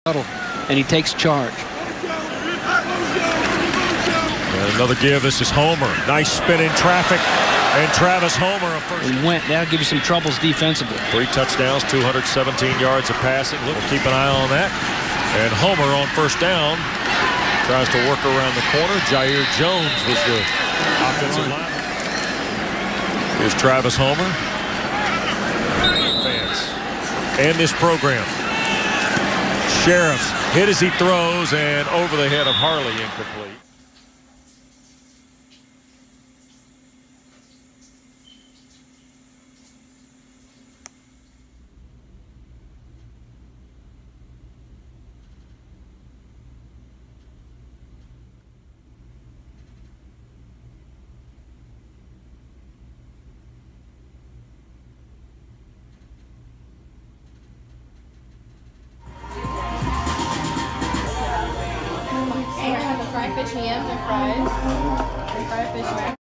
and he takes charge. And another give. This is Homer. Nice spin in traffic. And Travis Homer, a first. He went. That'll give you some troubles defensively. 3 touchdowns, 217 yards of passing. We'll keep an eye on that. And Homer on first down tries to work around the corner. Jair Jones was the offensive line. Here's Travis Homer. Fans and this program. Sheriffs hit as he throws and over the head of Harley, incomplete. Fried fish yams and fries. Fried fish.